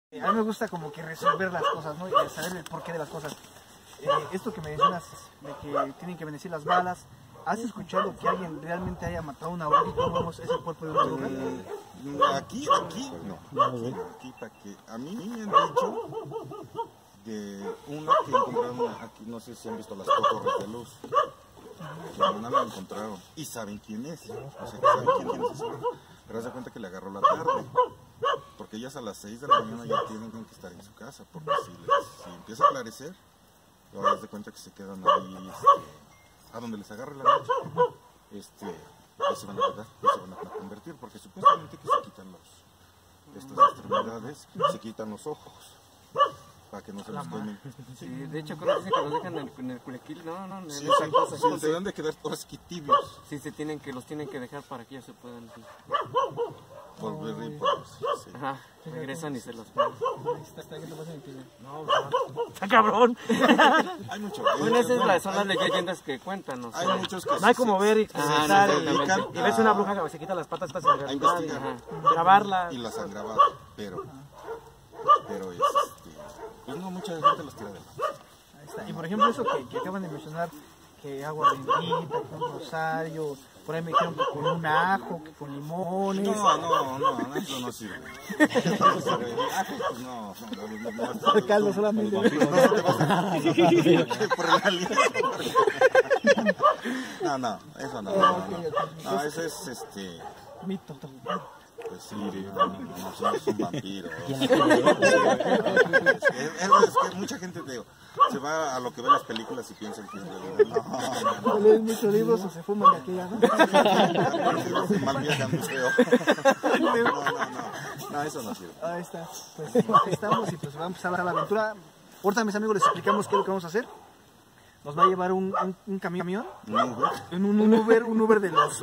A mí me gusta como que resolver las cosas, ¿no? Y saber el porqué de las cosas. Esto que me mencionas de que tienen que bendecir las balas, ¿has escuchado que alguien realmente haya matado a una bruja y cómo vemos ese cuerpo de una bruja? Aquí para que a mí me han dicho de una que encontraron aquí, no sé si han visto las torres de luz, que una la encontraron y saben quién es, o sea, saben quién es, pero se cuenta que le agarró la tarde, porque ellas a las 6 de la mañana ya tienen que estar en su casa, porque si empieza a aclarecer, ahora se cuenta que se quedan ahí, a donde les agarre la noche, ahí se van a quedar, se van a convertir, porque supuestamente que se quitan estas extremidades, se quitan los ojos, para que no se los quemen. Sí, de hecho creo que dicen que los dejan en el culequil, no, sí, se deben de quedar todos tibios. Sí, los tienen que dejar para que ellos se puedan volver y sí. Ajá, regresan y se los ponen. ¿Qué te pasa en mi piel? No, está cabrón. Hay mucho. Bueno, esas son las leyendas que cuentan, ¿no? Hay muchos que no hay como ver y pensar y ves una bruja que se quita las patas a investigar, grabarla. Y las han grabado, pero pues no, mucha gente los tira de lado. Ahí está. Y por ejemplo eso que acaban de mencionar, que agua bendita, con un rosario, por ahí me dijeron que con un ajo, que con limones. No, eso no sirve. El caldo solamente. Por el aliento. No, eso no. No, eso es mito. Pues sí, no es un vampiro. Es que mucha gente se va a lo que ve las películas y piensan que es realidad. No leen muchos libros o se fuman de aquella, ¿no? Se malviajan muy feo. No, eso no sirve. Ahí está. Pues aquí estamos y pues vamos a empezar la aventura. Ahorita mis amigos les explicamos qué es lo que vamos a hacer. Nos va a llevar un camión, un Uber de los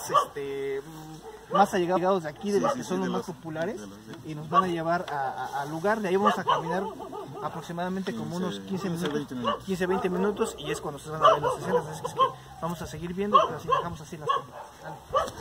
más allegados de aquí, de los que son los más populares, y nos van a llevar al lugar. De ahí vamos a caminar aproximadamente como unos 15-20 minutos, y es cuando se van a ver las escenas. Así que vamos a seguir viendo, pero así dejamos así las cosas.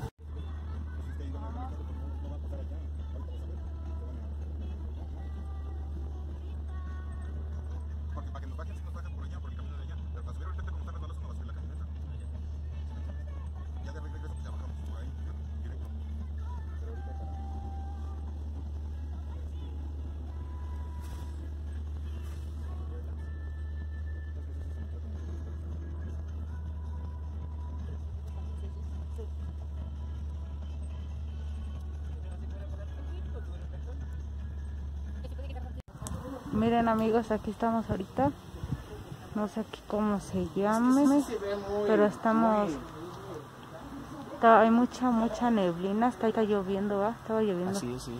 Miren amigos, aquí estamos ahorita, no sé aquí cómo se llame, pero estamos, hay mucha neblina, está lloviendo, ¿va? Estaba lloviendo. Así es, sí.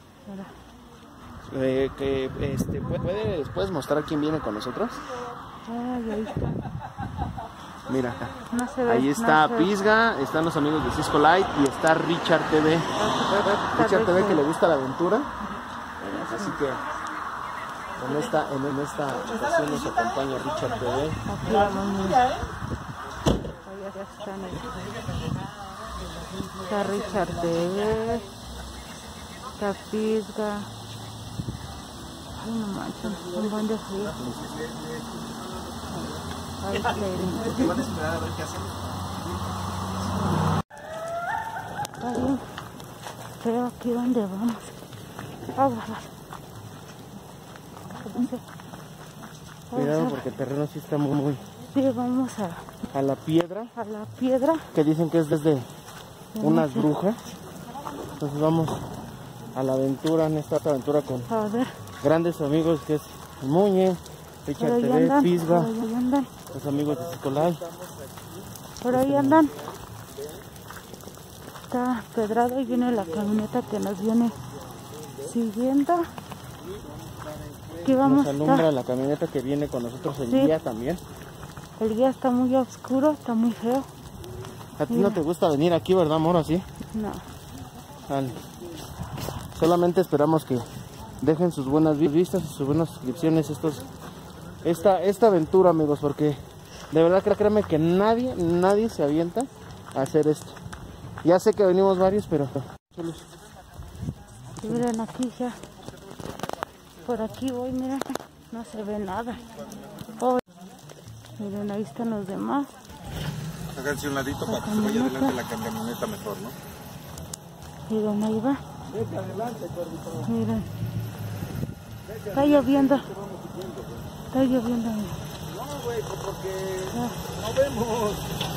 Mira. ¿Puedes mostrar quién viene con nosotros? Ay, ahí está. Mira acá. No se ve, ahí está no se Pisga, están los amigos de Cisco Light y está Richard TV. Richard TV que le gusta la aventura, así que en esta ocasión nos acompaña Richard TV. Aquí vamos, mira. Allá están está Richard TV, está Pisga. Ay, no manches, un buen de frío. Ahí está Porque van a esperar a ver qué hacemos. Está bien feo aquí donde vamos. Cuidado porque el terreno sí está muy... Sí, vamos a la piedra. A la piedra. Que dicen que es desde unas brujas. Entonces vamos a la aventura, en esta aventura con grandes amigos que es Muñe, Richard TV, Pisga, los amigos de Cicolay. Por ahí andan. Está pedrado y viene la camioneta que nos viene siguiendo. Aquí vamos. Nos alumbra la camioneta que viene con nosotros, el guía también. El guía está muy oscuro, está muy feo. A ti no te gusta venir aquí, ¿verdad, amor? ¿Así? No. Vale. Solamente esperamos que dejen sus buenas vistas y sus buenas suscripciones esta aventura, amigos, porque de verdad créanme que nadie se avienta a hacer esto. Ya sé que venimos varios, pero... Miren aquí ya Por aquí voy, miren, no se ve nada. Oh, miren, ahí están los demás. Háganse un ladito para que se vaya adelante la camioneta mejor, ¿no? Miren, ahí va. Miren. Está lloviendo. Está lloviendo. No, güey, porque no vemos.